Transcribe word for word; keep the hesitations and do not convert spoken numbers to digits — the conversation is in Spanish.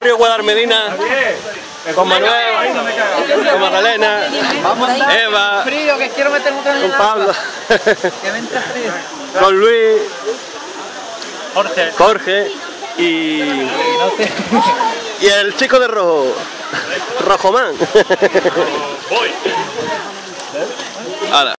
Río Guadalmedina, con Manuel, con Magdalena, Eva, con Pablo, con Luis, Jorge y, y el chico de rojo, Rojomán. Hala.